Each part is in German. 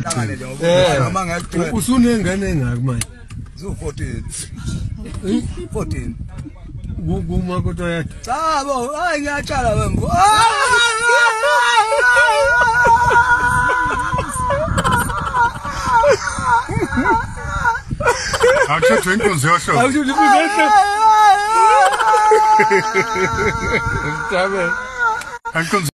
Usunengane ngaki manje? Zo 14. Kuma kodwa yathi. Cha bo, hayi ngiyatshala wembo. Akuthathe inkunzi yosho. Awusho libuzehle. Mtabe. Inkunzi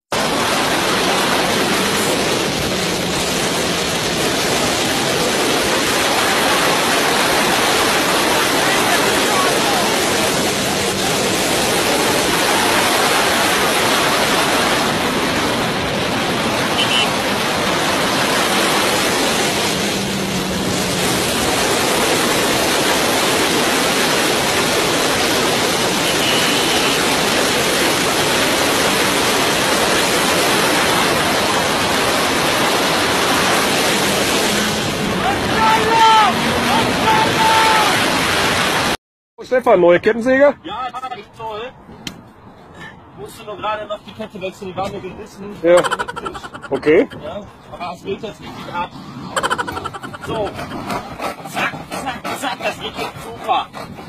Stefan, neue Kettensäge? Ja, echt toll. Musste nur gerade noch die Kette wechseln, die war mir gerissen. Ja. Okay. Ja, aber es geht jetzt richtig ab. So. Zack, zack, zack, das geht jetzt super.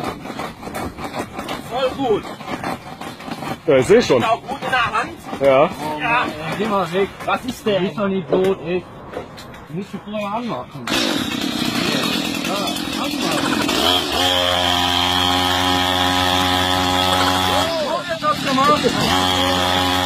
Voll gut. Ja, ich sehe schon. Ist auch gut in der Hand. Ja. Ja. Geh mal weg. Was ist der? Ist doch nicht tot, ey. Du musst dich vorher anmachen. Ja, anmachen. Oh, jetzt hast du gemacht.